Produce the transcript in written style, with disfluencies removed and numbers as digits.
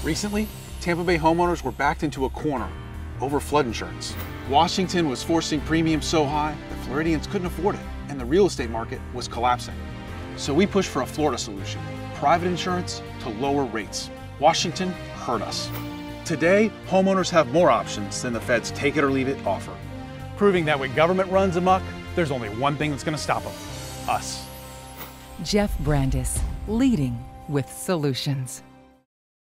Recently, Tampa Bay homeowners were backed into a corner over flood insurance. Washington was forcing premiums so high that Floridians couldn't afford it, and the real estate market was collapsing. So we pushed for a Florida solution, private insurance to lower rates. Washington heard us. Today, homeowners have more options than the Fed's take it or leave it offer, proving that when government runs amok, there's only one thing that's going to stop them: us. Jeff Brandis, leading with solutions.